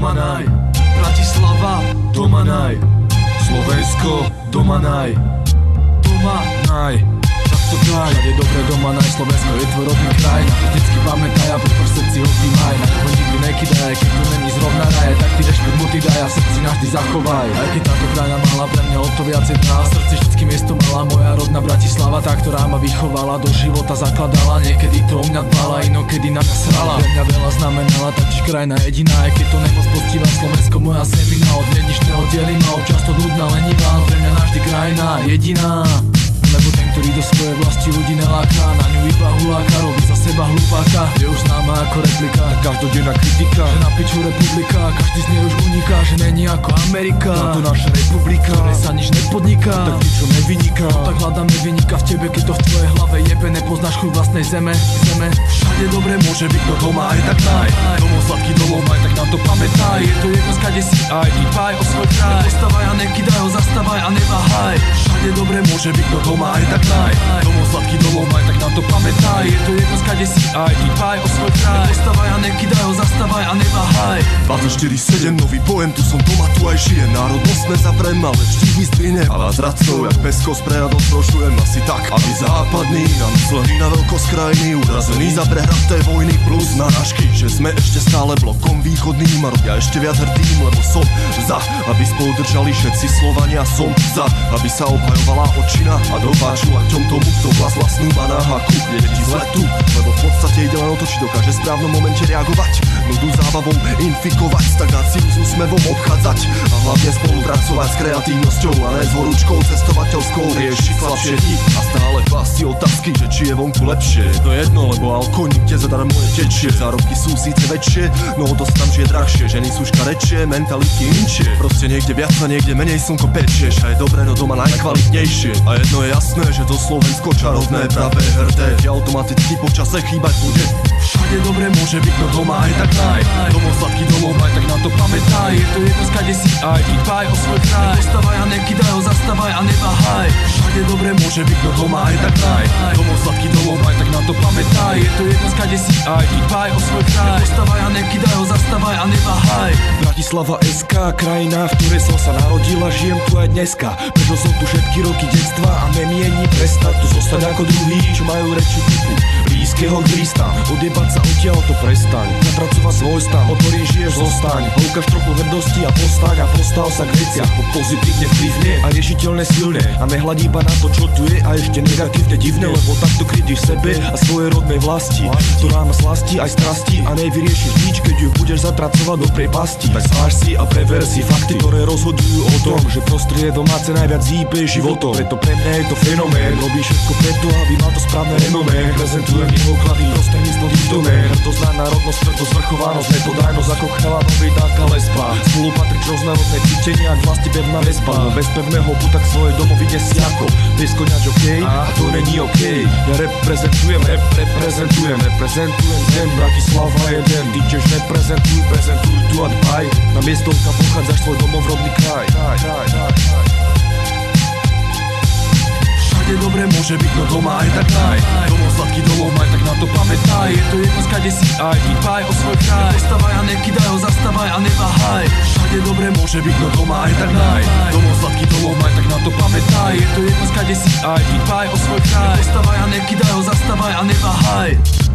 doma naj. Bratislava, doma naj. Slovensko, doma naj. Doma naj. Tak to daj. Všade dobre doma naj. Slovensko je tvoj rodný kraj. Na to vždycky pamätaj a preto v srdci hodný maj. Na toho nikdy nekydaj, keď tu není zrovna raje, tak ty rešpekt mu ty daj a v srdci navždy zachovaj. Aj keď táto krajina mala pre mňa o to viacej dá, v srdci vždycky miesto mala moja rodná Bratislava, tá, ktorá ma vychovala, do života zakladala. Niekedy to o mňa dbala, inokedy na mňa srala. Pre mňa veľa znamenala, taktiež krajina jediná, aj keď to nemoc poctivá. Slovensko moja zemina, od nej nič neoddelí ma, občas to nudná, lenivá, no pre mňa navždy krajina jediná. Lebo ten, ktorý do svojej vlasti ľudí neláka, na ňu iba huláka, robí za seba hlupáka. Je už známa ako replika, každodenná kritika, že na piču republika, každý z nej už uniká, že není ako Amerika. Táto naša republika, ktorej sa nič nepodniká, tak ničo nevyniká. No tak hľadáme vynika v tebe, keď to v tvojej hlave jebe. Nepoznáš chuť vlastnej zeme. Všade dobre môže byť, no doma aj tak naj. Domov sladký domov maj, tak na to pamätaj. Je to jedno skade si aj, ty dbaj o svoj kraj. Nepostavaj a nekydaj ho, zastavaj a neváhaj. Všade dobre môže byť, no doma aj tak naj. Domov sladký domov maj, tak na to pamätaj. Je to jedno skade si aj, ty dbaj o svoj kraj. Nepostavaj a nekydaj ho, zastavaj a neváhaj. 24/7 nový pojem, tu som doma, tu aj žijem. Národnostné zavrem, ale vždy mi zdvihne a vás racou, jak pesko z prehľadom sprošujem asi tak, aby západný namyslený na veľkosť krajiny, urazený za prehraté vojny plus narážky, že sme ešte stále blokom východným a robia ešte viac hrdým, lebo som za, aby spolu držali všetci Slovania, som za, aby sa obhajovala očina a dopáčovaťom tomu, kto vlastnú má na haku, je ti zle tu, lebo v podstate ide len o to, či dokáže v správnom momente reagovať, nudu zábavou infikovať, stagnáciu s úsmevom obchádzať a hlavne spolupracovať s kreatívnosťou a ne s horúčkou cestovateľskou, riešiť slabšie dni a stále klásť si otázky, že či je vonku lepšie. Je to jedno, lebo alko nikde zadarmo netečie, zárobky sú síce väčšie, no dosť tam žije drahšie, ženy sú škarečie, mentality inčie, proste niekde viac a niekde menej slnko pečieš a je dobré, no doma najkvalitnejšie. A jedno je jasné, že to Slovensko čarovné, pravé, hrdé, že automaticky po čase chýbať bude. Všade dobre môže byť, no doma aj tak naj. Domov sladký domov maj, tak na to pamätaj. Je to jedno skade si aj, ty dbaj o svoj kraj. Nepostavaj a nekydaj ho, zastavaj a neváhaj. Všade dobre môže byť, no doma aj tak naj. Domov sladký domov maj, tak na to pamätaj. Je to jedno skade si aj, ty dbaj o svoj kraj. Nepostavaj a nekydaj ho, zastavaj a neváhaj. Bratislava SK, krajina, v ktorej som sa narodil a žijem tu aj dneska. Prežil som tu všetky roky detstva a nemienim prestať tu zostať ako druhý, čo majú reči typu blízkeho k blíztam. Odjebať sa odtiaľ, to prestaň. Zatracovať svoj stan, otvorí, žiješ, zostaň. Ukáž trochu hrdosti a postaň a postav sa k veciach. Pozitívne vplyvne a riešiteľne silne. A nehľadí iba na to, čo tu je a ešte negatívne divné, lebo takto krytíš sebe a svojej rodnej vlasti, ktorá má slasti aj strasti a nevyriešiš nič, keď ju budeš zatracovať do priepasti. Tak zváž si a prever si fakty, ktoré rozhodujú o tom, že prostredie domáce najviac hýbe životom. Preto pre mňa je to fenomén. Robíš všetko preto, aby mal to správne renomé. Prezentujem ich oklady, prostredníctvom diktomér. Hrdosť na národnosť, tvrdosť, zvrchovanosť, nepodajnosť ako chalanovej dáka lesba. Spolu patrí rôznorodné cítenia, k vlasti pevná väzba. No bez pevného puta k svojej domovine si ako bez koňač okej, a to není okej. Ja reprezentujem zem, Bratislava jeden. Ty tiež prezentuj tu a dbaj. Na miesto, kam pochádzaš, svoj domov, rodný kraj. Všade dobre môže byť, no doma aj tak naj. Domov sladký domov maj, tak na to pamätaj. Je to jedno skade si aj, ty dbaj o svoj kraj. Nepostavaj a nekydaj ho, zastavaj a neváhaj. Všade dobre môže byť, no doma aj tak naj. Domov sladký domov maj, tak na to pamätaj. Je to jedno skade si aj, ty dbaj o svoj kraj. Nepostavaj a nekydaj ho, zastavaj a neváhaj.